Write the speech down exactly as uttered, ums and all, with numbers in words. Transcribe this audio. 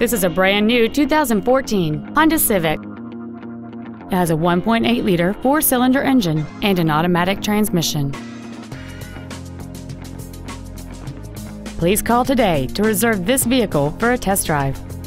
This is a brand new two thousand fourteen Honda Civic. It has a one point eight liter four-cylinder engine and an automatic transmission. Please call today to reserve this vehicle for a test drive.